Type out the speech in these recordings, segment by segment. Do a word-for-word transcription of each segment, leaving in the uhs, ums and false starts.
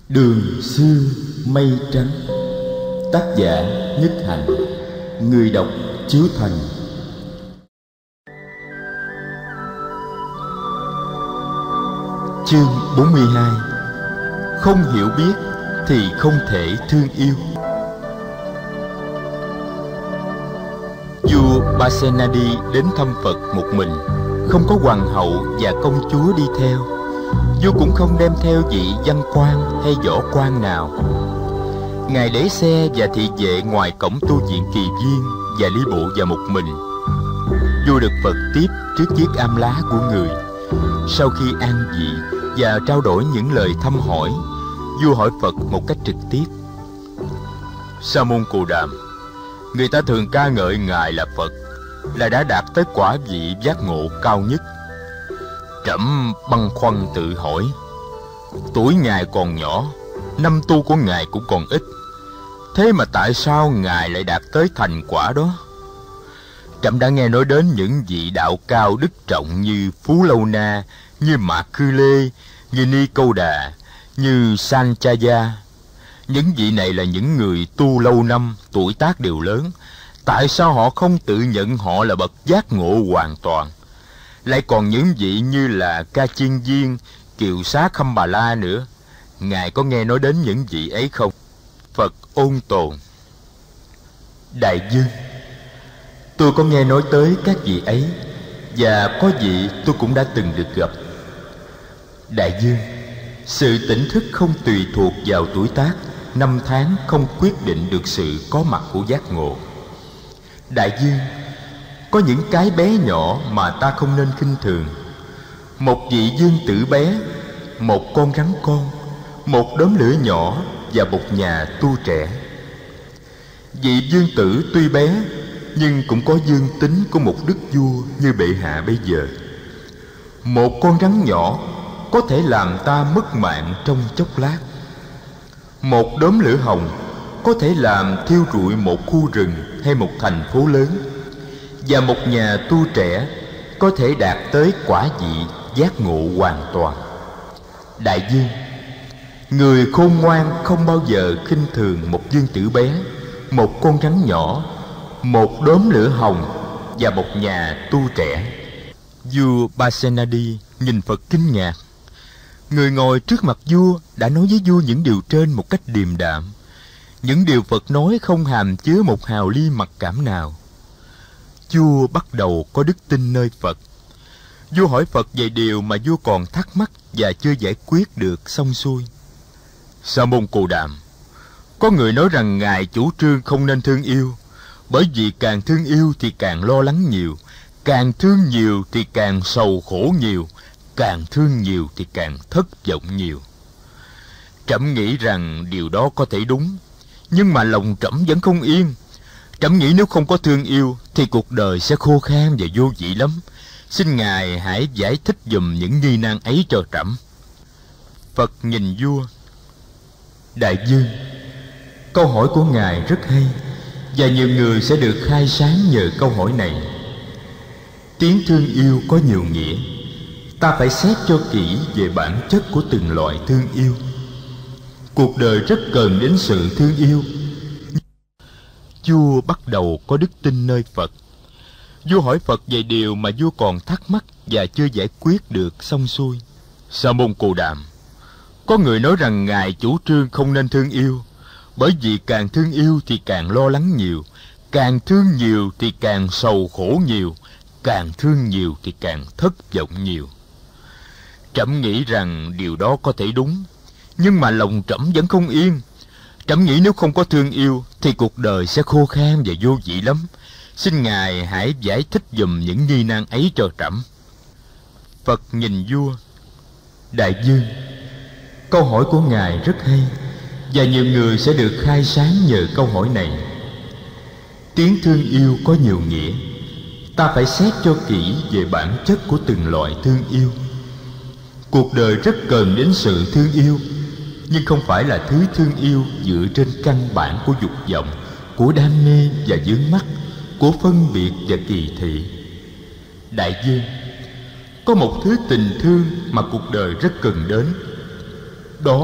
Đường xưa mây trắng. Tác giả Nhất Hạnh. Người đọc Chiếu Thành. Chương bốn mươi hai. Không hiểu biết thì không thể thương yêu. Vua Pasenadi đến thăm Phật một mình, không có hoàng hậu và công chúa đi theo. Vua cũng không đem theo vị văn quan hay võ quan nào. Ngài để xe và thị vệ ngoài cổng tu viện Kỳ Viên và đi bộ vào một mình. Vua được Phật tiếp trước chiếc am lá của người. Sau khi an vị và trao đổi những lời thăm hỏi, vua hỏi Phật một cách trực tiếp: Sa môn Cù Đàm, người ta thường ca ngợi ngài là Phật, là đã đạt tới quả vị giác ngộ cao nhất. Trẫm băn khoăn tự hỏi, tuổi ngài còn nhỏ, năm tu của ngài cũng còn ít, thế mà tại sao ngài lại đạt tới thành quả đó? Trẫm đã nghe nói đến những vị đạo cao đức trọng như Phú Lâu Na, như Mạc Cư Lê, như Ni Câu Đà, như Sanchaya. Những vị này là những người tu lâu năm, tuổi tác đều lớn. Tại sao họ không tự nhận họ là bậc giác ngộ hoàn toàn? Lại còn những vị như là Ca Chiên Viên, Kiều Xá Khâm Bà La nữa. Ngài có nghe nói đến những vị ấy không? Phật ôn tồn: Đại vương, tôi có nghe nói tới các vị ấy, và có vị tôi cũng đã từng được gặp. Đại vương, sự tỉnh thức không tùy thuộc vào tuổi tác, năm tháng không quyết định được sự có mặt của giác ngộ. Đại vương, có những cái bé nhỏ mà ta không nên khinh thường. Một vị vương tử bé, một con rắn con, một đốm lửa nhỏ và một nhà tu trẻ. Vị vương tử tuy bé, nhưng cũng có vương tính của một đức vua như bệ hạ bây giờ. Một con rắn nhỏ có thể làm ta mất mạng trong chốc lát. Một đốm lửa hồng có thể làm thiêu rụi một khu rừng hay một thành phố lớn. Và một nhà tu trẻ có thể đạt tới quả vị giác ngộ hoàn toàn. Đại vương, người khôn ngoan không bao giờ khinh thường một vương tử bé, một con rắn nhỏ, một đốm lửa hồng và một nhà tu trẻ. Vua Pasenadi nhìn Phật kinh ngạc. Người ngồi trước mặt vua đã nói với vua những điều trên một cách điềm đạm. Những điều Phật nói không hàm chứa một hào ly mặc cảm nào. Vua bắt đầu có đức tin nơi Phật. Vua hỏi Phật về điều mà vua còn thắc mắc và chưa giải quyết được xong xuôi. Sa môn Cù Đàm, có người nói rằng ngài chủ trương không nên thương yêu, bởi vì càng thương yêu thì càng lo lắng nhiều, càng thương nhiều thì càng sầu khổ nhiều, càng thương nhiều thì càng thất vọng nhiều. Trẫm nghĩ rằng điều đó có thể đúng, nhưng mà lòng trẫm vẫn không yên. Trẫm nghĩ nếu không có thương yêu thì cuộc đời sẽ khô khan và vô vị lắm. Xin ngài hãy giải thích giùm những nghi nan ấy cho trẫm. Phật nhìn vua: Đại vương, câu hỏi của ngài rất hay, và nhiều người sẽ được khai sáng nhờ câu hỏi này. Tiếng thương yêu có nhiều nghĩa. Ta phải xét cho kỹ về bản chất của từng loại thương yêu. Cuộc đời rất cần đến sự thương yêu. Vua bắt đầu có đức tin nơi Phật. Vua hỏi Phật về điều mà vua còn thắc mắc và chưa giải quyết được xong xuôi. Sa môn Cù Đàm, có người nói rằng ngài chủ trương không nên thương yêu, bởi vì càng thương yêu thì càng lo lắng nhiều, càng thương nhiều thì càng sầu khổ nhiều, càng thương nhiều thì càng thất vọng nhiều. Trẫm nghĩ rằng điều đó có thể đúng, nhưng mà lòng trẫm vẫn không yên. Trẫm nghĩ nếu không có thương yêu thì cuộc đời sẽ khô khan và vô vị lắm. Xin ngài hãy giải thích giùm những nghi nan ấy cho trẫm. Phật nhìn vua: Đại vương, câu hỏi của ngài rất hay, và nhiều người sẽ được khai sáng nhờ câu hỏi này. Tiếng thương yêu có nhiều nghĩa. Ta phải xét cho kỹ về bản chất của từng loại thương yêu. Cuộc đời rất cần đến sự thương yêu, nhưng không phải là thứ thương yêu dựa trên căn bản của dục vọng, của đam mê và vướng mắc, của phân biệt và kỳ thị. Đại vương, có một thứ tình thương mà cuộc đời rất cần đến. Đó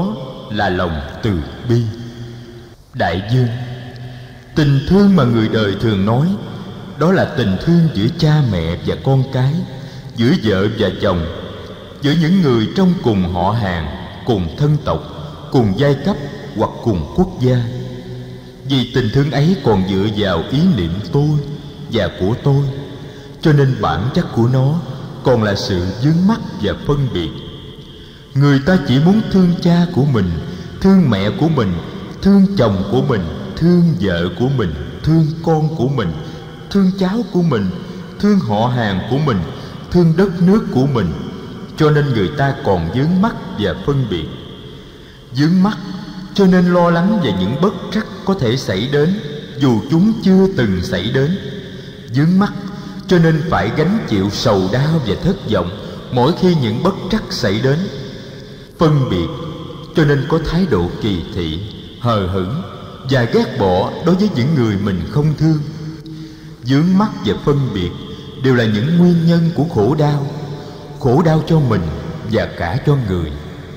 là lòng từ bi. Đại dương, tình thương mà người đời thường nói, đó là tình thương giữa cha mẹ và con cái, giữa vợ và chồng, giữa những người trong cùng họ hàng, cùng thân tộc, cùng giai cấp hoặc cùng quốc gia. Vì tình thương ấy còn dựa vào ý niệm tôi và của tôi, cho nên bản chất của nó còn là sự vướng mắc và phân biệt. Người ta chỉ muốn thương cha của mình, thương mẹ của mình, thương chồng của mình, thương vợ của mình, thương con của mình, thương cháu của mình, thương họ hàng của mình, thương đất nước của mình. Cho nên người ta còn vướng mắc và phân biệt. Vướng mắc cho nên lo lắng về những bất trắc có thể xảy đến dù chúng chưa từng xảy đến. Vướng mắc cho nên phải gánh chịu sầu đau và thất vọng mỗi khi những bất trắc xảy đến. Phân biệt cho nên có thái độ kỳ thị, hờ hững và ghét bỏ đối với những người mình không thương. Vướng mắc và phân biệt đều là những nguyên nhân của khổ đau, khổ đau cho mình và cả cho người.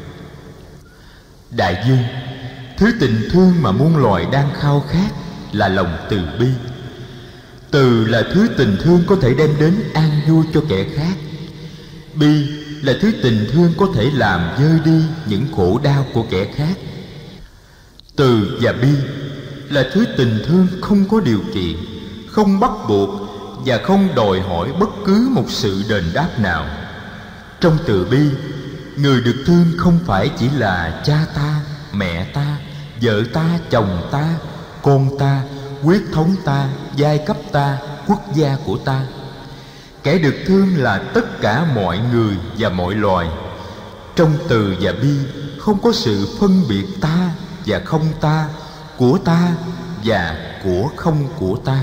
Đại dương, thứ tình thương mà muôn loài đang khao khát là lòng từ bi. Từ là thứ tình thương có thể đem đến an vui cho kẻ khác. Bi là thứ tình thương có thể làm vơi đi những khổ đau của kẻ khác. Từ và bi là thứ tình thương không có điều kiện, không bắt buộc và không đòi hỏi bất cứ một sự đền đáp nào. Trong từ bi, người được thương không phải chỉ là cha ta, mẹ ta, vợ ta, chồng ta, con ta, huyết thống ta, giai cấp ta, quốc gia của ta. Kẻ được thương là tất cả mọi người và mọi loài. Trong từ và bi không có sự phân biệt ta và không ta, của ta và của không của ta.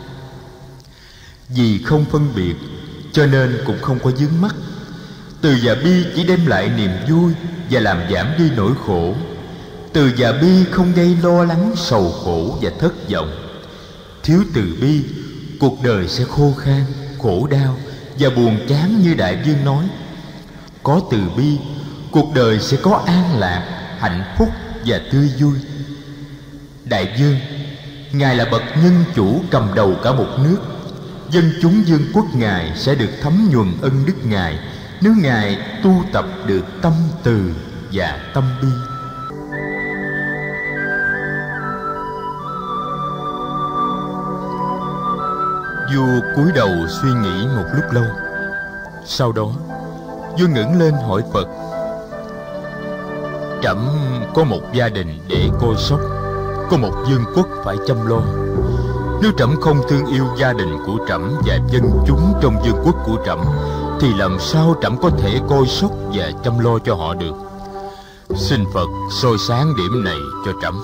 Vì không phân biệt cho nên cũng không có vướng mắc. Từ và bi chỉ đem lại niềm vui và làm giảm đi nỗi khổ. Từ và bi không gây lo lắng, sầu khổ và thất vọng. Thiếu từ bi, cuộc đời sẽ khô khan, khổ đau và buồn chán như Đại Dương nói. Có từ bi, cuộc đời sẽ có an lạc, hạnh phúc và tươi vui. Đại Dương, Ngài là bậc nhân chủ cầm đầu cả một nước. Dân chúng vương quốc Ngài sẽ được thấm nhuần ân đức Ngài nếu Ngài tu tập được tâm từ và tâm bi. Vua cúi đầu suy nghĩ một lúc lâu. Sau đó vua ngẩng lên hỏi Phật: Trẫm có một gia đình để coi sóc, có một vương quốc phải chăm lo. Nếu trẫm không thương yêu gia đình của trẫm và dân chúng trong vương quốc của trẫm, thì làm sao trẫm có thể coi sóc và chăm lo cho họ được? Xin Phật soi sáng điểm này cho trẫm.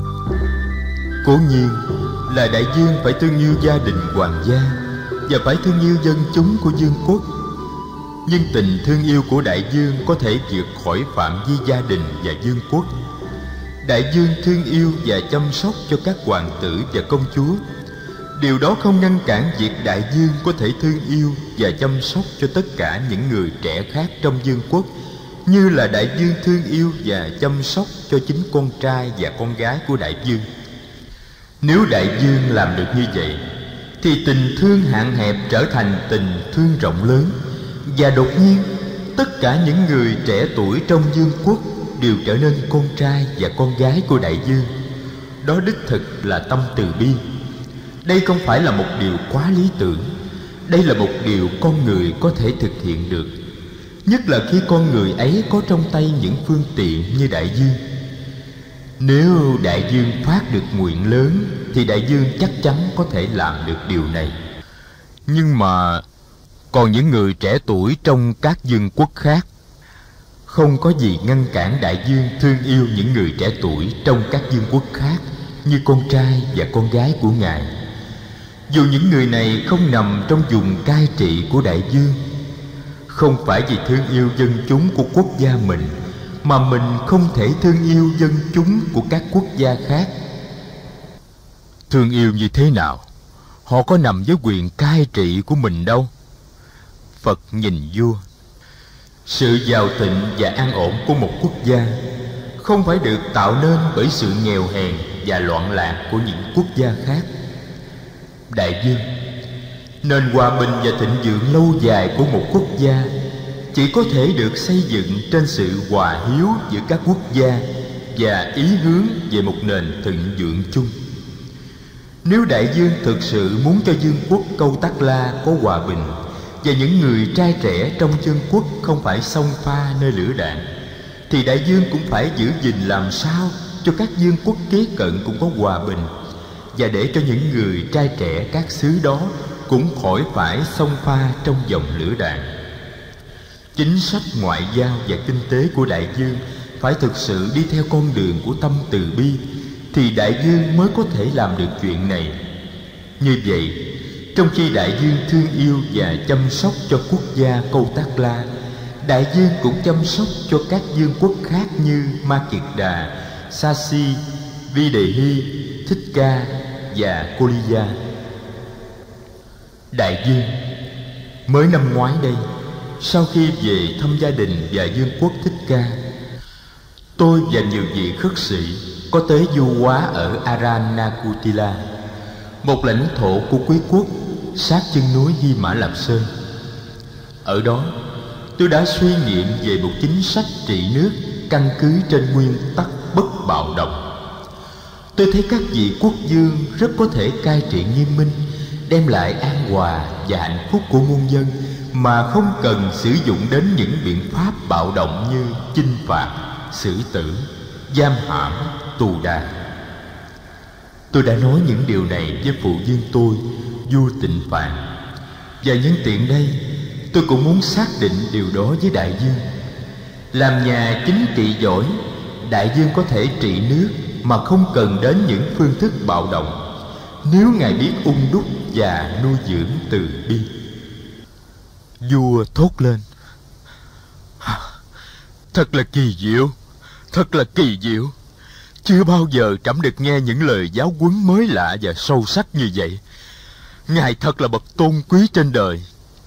Cố nhiên là Đại Dương phải thương yêu gia đình hoàng gia và phải thương yêu dân chúng của vương quốc. Nhưng tình thương yêu của Đại Dương có thể vượt khỏi phạm vi gia đình và vương quốc. Đại Dương thương yêu và chăm sóc cho các hoàng tử và công chúa. Điều đó không ngăn cản việc Đại Dương có thể thương yêu và chăm sóc cho tất cả những người trẻ khác trong vương quốc, như là Đại Dương thương yêu và chăm sóc cho chính con trai và con gái của Đại Dương. Nếu Đại Dương làm được như vậy, thì tình thương hạn hẹp trở thành tình thương rộng lớn, và đột nhiên tất cả những người trẻ tuổi trong vương quốc đều trở nên con trai và con gái của Đại Dương. Đó đích thực là tâm từ bi. Đây không phải là một điều quá lý tưởng. Đây là một điều con người có thể thực hiện được, nhất là khi con người ấy có trong tay những phương tiện như Đại Dương. Nếu Đại Dương phát được nguyện lớn, thì Đại Dương chắc chắn có thể làm được điều này. Nhưng mà còn những người trẻ tuổi trong các vương quốc khác, không có gì ngăn cản Đại Dương thương yêu những người trẻ tuổi trong các vương quốc khác như con trai và con gái của Ngài. Dù những người này không nằm trong vùng cai trị của Đại Dương. Không phải vì thương yêu dân chúng của quốc gia mình mà mình không thể thương yêu dân chúng của các quốc gia khác. Thương yêu như thế nào? Họ có nằm với quyền cai trị của mình đâu. Phật nhìn vua. Sự giàu thịnh và an ổn của một quốc gia không phải được tạo nên bởi sự nghèo hèn và loạn lạc của những quốc gia khác. Đại dương, nền hòa bình và thịnh vượng lâu dài của một quốc gia chỉ có thể được xây dựng trên sự hòa hiếu giữa các quốc gia và ý hướng về một nền thịnh vượng chung. Nếu đại dương thực sự muốn cho vương quốc Câu Tắc La có hòa bình, và những người trai trẻ trong vương quốc không phải xông pha nơi lửa đạn, thì đại dương cũng phải giữ gìn làm sao cho các vương quốc kế cận cũng có hòa bình, và để cho những người trai trẻ các xứ đó cũng khỏi phải xông pha trong dòng lửa đạn. Chính sách ngoại giao và kinh tế của đại dương phải thực sự đi theo con đường của tâm từ bi, thì đại dương mới có thể làm được chuyện này. Như vậy, trong khi đại dương thương yêu và chăm sóc cho quốc gia Câu Tắc La, đại dương cũng chăm sóc cho các vương quốc khác như Ma Kiệt Đà, Sa Si, Vi Đề Hy, Thích Ca và Cô Ly Gia. Đại dương, mới năm ngoái đây, sau khi về thăm gia đình và vương quốc Thích Ca, tôi và nhiều vị khất sĩ có tới du hóa ở Aranakutila, một lãnh thổ của quý quốc sát chân núi Hy Mã Lạp Sơn. Ở đó, tôi đã suy nghiệm về một chính sách trị nước căn cứ trên nguyên tắc bất bạo động. Tôi thấy các vị quốc vương rất có thể cai trị nghiêm minh, đem lại an hòa và hạnh phúc của muôn dân, mà không cần sử dụng đến những biện pháp bạo động như chinh phạt, xử tử, giam hãm, tù đày. Tôi đã nói những điều này với phụ vương tôi, vua Tịnh Phạn, và nhân tiện đây tôi cũng muốn xác định điều đó với đại dương. Làm nhà chính trị giỏi, đại dương có thể trị nước mà không cần đến những phương thức bạo động, nếu ngài biết ung đúc và nuôi dưỡng từ bi. Vua thốt lên: Thật là kỳ diệu, thật là kỳ diệu. Chưa bao giờ trẫm được nghe những lời giáo huấn mới lạ và sâu sắc như vậy. Ngài thật là bậc tôn quý trên đời.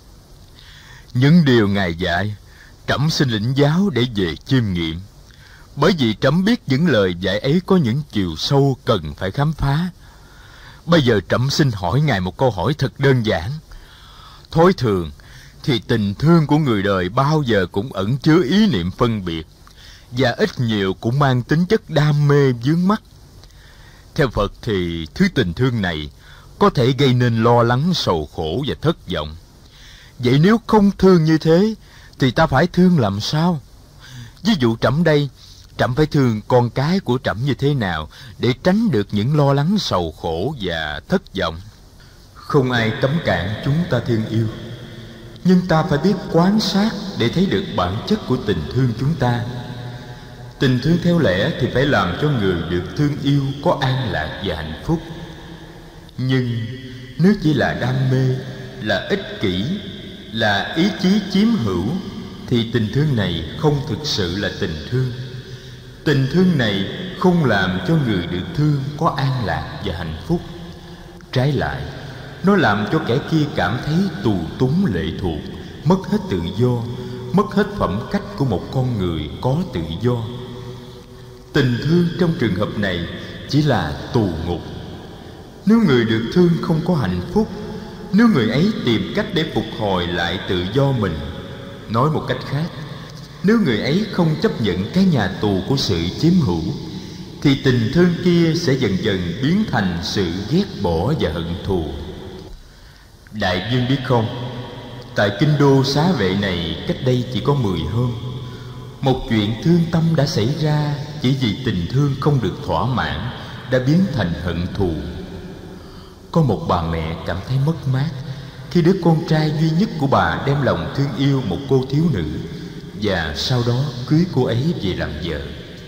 Những điều ngài dạy, trẫm xin lĩnh giáo để về chiêm nghiệm, bởi vì trẫm biết những lời dạy ấy có những chiều sâu cần phải khám phá. Bây giờ trẫm xin hỏi ngài một câu hỏi thật đơn giản. Thói thường thì tình thương của người đời bao giờ cũng ẩn chứa ý niệm phân biệt, và ít nhiều cũng mang tính chất đam mê vướng mắc. Theo Phật thì thứ tình thương này có thể gây nên lo lắng, sầu khổ và thất vọng. Vậy nếu không thương như thế thì ta phải thương làm sao? Ví dụ trẫm đây, trẫm phải thương con cái của trẫm như thế nào để tránh được những lo lắng, sầu khổ và thất vọng? Không ai cấm cản chúng ta thương yêu, nhưng ta phải biết quan sát để thấy được bản chất của tình thương chúng ta. Tình thương theo lẽ thì phải làm cho người được thương yêu có an lạc và hạnh phúc. Nhưng nếu chỉ là đam mê, là ích kỷ, là ý chí chiếm hữu, thì tình thương này không thực sự là tình thương. Tình thương này không làm cho người được thương có an lạc và hạnh phúc. Trái lại, nó làm cho kẻ kia cảm thấy tù túng lệ thuộc, mất hết tự do, mất hết phẩm cách của một con người có tự do. Tình thương trong trường hợp này chỉ là tù ngục. Nếu người được thương không có hạnh phúc, nếu người ấy tìm cách để phục hồi lại tự do mình, nói một cách khác, nếu người ấy không chấp nhận cái nhà tù của sự chiếm hữu, thì tình thương kia sẽ dần dần biến thành sự ghét bỏ và hận thù. Đại dương biết không, tại kinh đô Xá Vệ này cách đây chỉ có mười hôm, một chuyện thương tâm đã xảy ra chỉ vì tình thương không được thỏa mãn đã biến thành hận thù. Có một bà mẹ cảm thấy mất mát khi đứa con trai duy nhất của bà đem lòng thương yêu một cô thiếu nữ, và sau đó cưới cô ấy về làm vợ.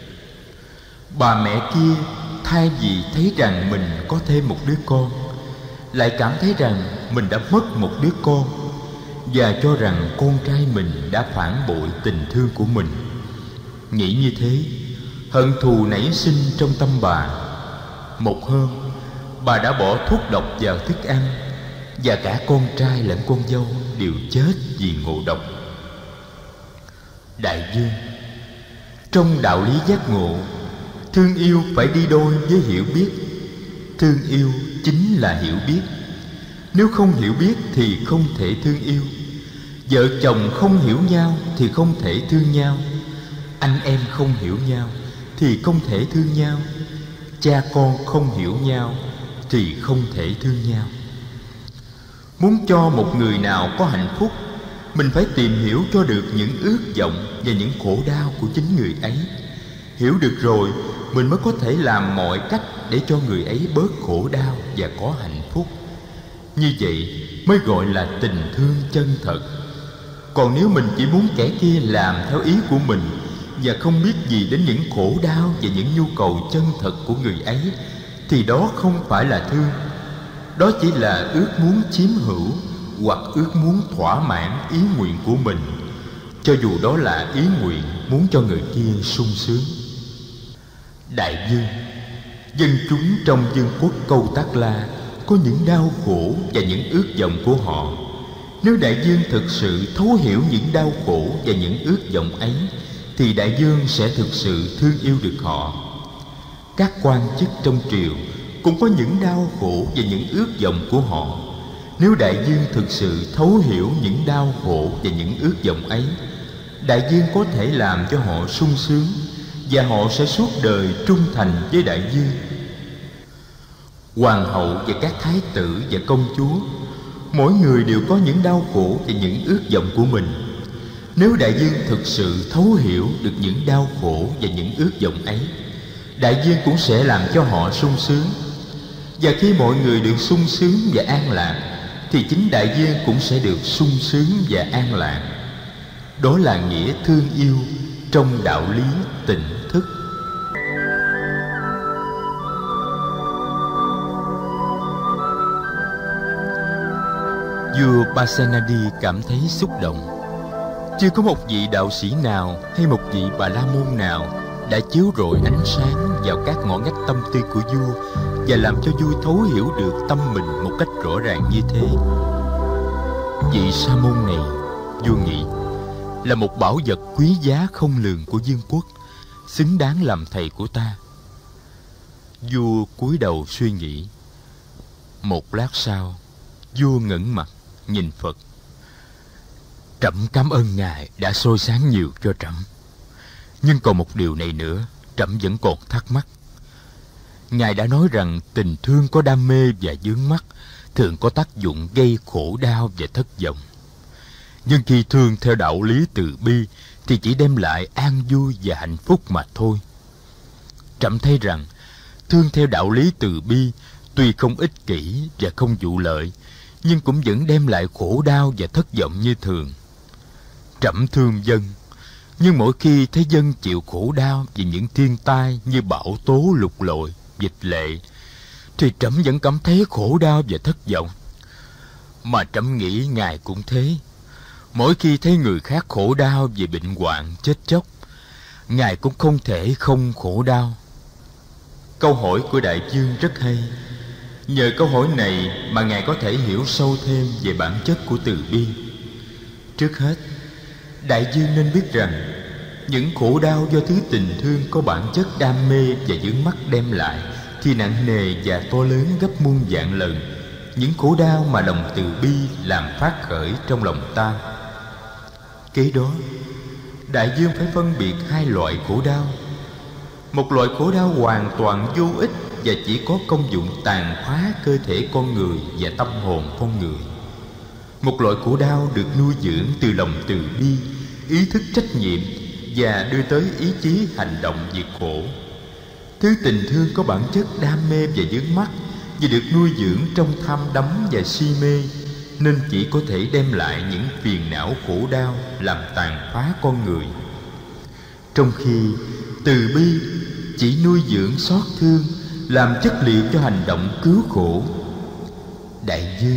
Bà mẹ kia thay vì thấy rằng mình có thêm một đứa con, lại cảm thấy rằng mình đã mất một đứa con, và cho rằng con trai mình đã phản bội tình thương của mình. Nghĩ như thế, hận thù nảy sinh trong tâm bà. Một hôm, bà đã bỏ thuốc độc vào thức ăn, và cả con trai lẫn con dâu đều chết vì ngộ độc. Đại dương, Trong đạo lý giác ngộ, thương yêu phải đi đôi với hiểu biết. Thương yêu chính là hiểu biết. Nếu không hiểu biết thì không thể thương yêu. Vợ chồng không hiểu nhau thì không thể thương nhau. Anh em không hiểu nhau thì không thể thương nhau. Cha con không hiểu nhau thì không thể thương nhau. Muốn cho một người nào có hạnh phúc, mình phải tìm hiểu cho được những ước vọng và những khổ đau của chính người ấy. Hiểu được rồi, mình mới có thể làm mọi cách để cho người ấy bớt khổ đau và có hạnh phúc. Như vậy mới gọi là tình thương chân thật. Còn nếu mình chỉ muốn kẻ kia làm theo ý của mình và không biết gì đến những khổ đau và những nhu cầu chân thật của người ấy, thì đó không phải là thương. Đó chỉ là ước muốn chiếm hữu hoặc ước muốn thỏa mãn ý nguyện của mình, cho dù đó là ý nguyện muốn cho người kia sung sướng. Đại dương, dân chúng trong vương quốc Câu Tác La có những đau khổ và những ước vọng của họ. Nếu đại dương thực sự thấu hiểu những đau khổ và những ước vọng ấy, thì đại dương sẽ thực sự thương yêu được họ. Các quan chức trong triều cũng có những đau khổ và những ước vọng của họ. Nếu đại dương thực sự thấu hiểu những đau khổ và những ước vọng ấy, đại dương có thể làm cho họ sung sướng, và họ sẽ suốt đời trung thành với đại dương. Hoàng hậu và các thái tử và công chúa, mỗi người đều có những đau khổ và những ước vọng của mình. Nếu đại dương thực sự thấu hiểu được những đau khổ và những ước vọng ấy, đại dương cũng sẽ làm cho họ sung sướng. Và khi mọi người được sung sướng và an lạc, thì chính đại dương cũng sẽ được sung sướng và an lạc. Đó là nghĩa thương yêu trong đạo lý tỉnh thức. Vua Pasenadi cảm thấy xúc động. Chưa có một vị đạo sĩ nào hay một vị Bà La Môn nào đã chiếu rọi ánh sáng vào các ngõ ngách tâm tư của vua và làm cho vua thấu hiểu được tâm mình một cách rõ ràng như thế. Vị sa môn này, vua nghĩ, là một bảo vật quý giá không lường của vương quốc, xứng đáng làm thầy của ta. Vua cúi đầu suy nghĩ. Một lát sau, vua ngẩng mặt nhìn Phật. Trẫm cảm ơn Ngài đã soi sáng nhiều cho trẫm. Nhưng còn một điều này nữa, trẫm vẫn còn thắc mắc. Ngài đã nói rằng tình thương có đam mê và vướng mắc thường có tác dụng gây khổ đau và thất vọng. Nhưng khi thương theo đạo lý từ bi thì chỉ đem lại an vui và hạnh phúc mà thôi. Trẫm thấy rằng thương theo đạo lý từ bi tuy không ích kỷ và không vụ lợi, nhưng cũng vẫn đem lại khổ đau và thất vọng như thường. Trẫm thương dân, nhưng mỗi khi thấy dân chịu khổ đau vì những thiên tai như bão tố, lục lội, dịch lệ, thì trẫm vẫn cảm thấy khổ đau và thất vọng. Mà trẫm nghĩ Ngài cũng thế. Mỗi khi thấy người khác khổ đau vì bệnh hoạn, chết chóc, Ngài cũng không thể không khổ đau. Câu hỏi của đại vương rất hay. Nhờ câu hỏi này mà Ngài có thể hiểu sâu thêm về bản chất của từ bi. Trước hết, đại vương nên biết rằng những khổ đau do thứ tình thương có bản chất đam mê và vướng mắc đem lại thì nặng nề và to lớn gấp muôn vạn lần những khổ đau mà lòng từ bi làm phát khởi trong lòng ta. Kế đó, đại vương phải phân biệt hai loại khổ đau. Một loại khổ đau hoàn toàn vô ích và chỉ có công dụng tàn phá cơ thể con người và tâm hồn con người. Một loại khổ đau được nuôi dưỡng từ lòng từ bi, ý thức trách nhiệm và đưa tới ý chí hành động diệt khổ. Thứ tình thương có bản chất đam mê và vướng mắc vì được nuôi dưỡng trong tham đắm và si mê, nên chỉ có thể đem lại những phiền não khổ đau làm tàn phá con người. Trong khi từ bi chỉ nuôi dưỡng xót thương, làm chất liệu cho hành động cứu khổ. Đại vương,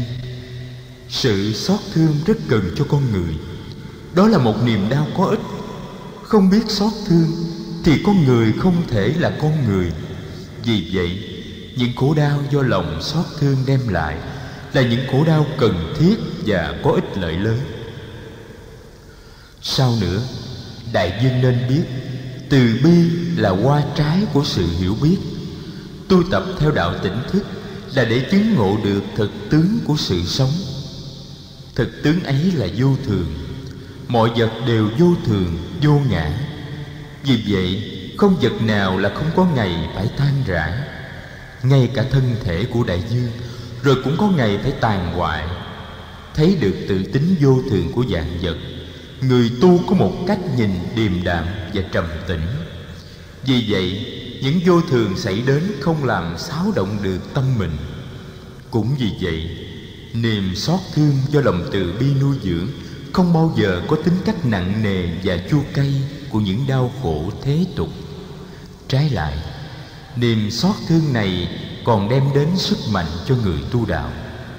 sự xót thương rất cần cho con người. Đó là một niềm đau có ích. Không biết xót thương thì con người không thể là con người. Vì vậy, những khổ đau do lòng xót thương đem lại là những khổ đau cần thiết và có ích lợi lớn. Sau nữa, đại vương nên biết Từ bi là hoa trái của sự hiểu biết. Tu tập theo đạo tỉnh thức là để chứng ngộ được thực tướng của sự sống. Thực tướng ấy là vô thường. Mọi vật đều vô thường, vô ngã. Vì vậy, không vật nào là không có ngày phải tan rã. Ngay cả thân thể của đại dương rồi cũng có ngày phải tàn hoại. Thấy được tự tính vô thường của vạn vật, người tu có một cách nhìn điềm đạm và trầm tĩnh. Vì vậy, những vô thường xảy đến không làm xáo động được tâm mình. Cũng vì vậy, niềm xót thương do lòng từ bi nuôi dưỡng không bao giờ có tính cách nặng nề và chua cay của những đau khổ thế tục. Trái lại, niềm xót thương này còn đem đến sức mạnh cho người tu đạo.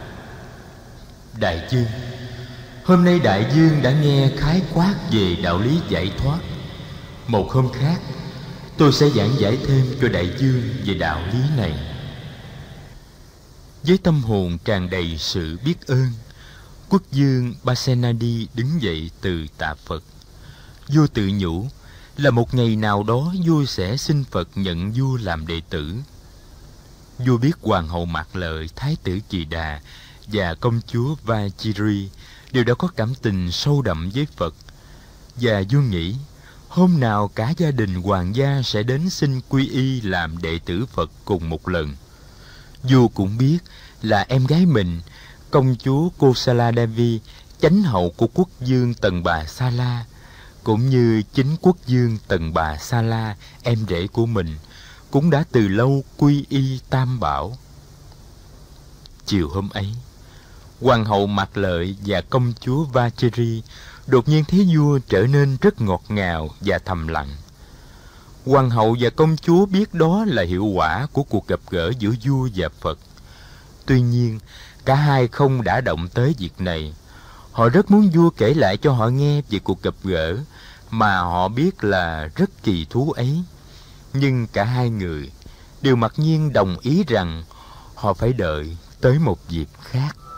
Đại dương, hôm nay đại dương đã nghe khái quát về đạo lý giải thoát. Một hôm khác, tôi sẽ giảng giải thêm cho đại dương về đạo lý này. Với tâm hồn tràn đầy sự biết ơn, quốc vương Pasenadi đứng dậy từ tạ Phật. Vua tự nhủ là một ngày nào đó vua sẽ xin Phật nhận vua làm đệ tử. Vua biết hoàng hậu Mạc Lợi, thái tử Kỳ Đà và công chúa Vajiri đều đã có cảm tình sâu đậm với Phật, và vua nghĩ hôm nào cả gia đình hoàng gia sẽ đến xin quy y làm đệ tử Phật cùng một lần. Vua cũng biết là em gái mình, công chúa Kosala Devi, chánh hậu của quốc vương Tần Bà Sa La, cũng như chính quốc vương Tần Bà Sa La, em rể của mình, cũng đã từ lâu quy y Tam Bảo. Chiều hôm ấy, hoàng hậu Mạc Lợi và công chúa Vajiri đột nhiên thấy vua trở nên rất ngọt ngào và thầm lặng. Hoàng hậu và công chúa biết đó là hiệu quả của cuộc gặp gỡ giữa vua và Phật. Tuy nhiên, cả hai không đã động tới việc này. Họ rất muốn vua kể lại cho họ nghe về cuộc gặp gỡ mà họ biết là rất kỳ thú ấy. Nhưng cả hai người đều mặc nhiên đồng ý rằng họ phải đợi tới một dịp khác.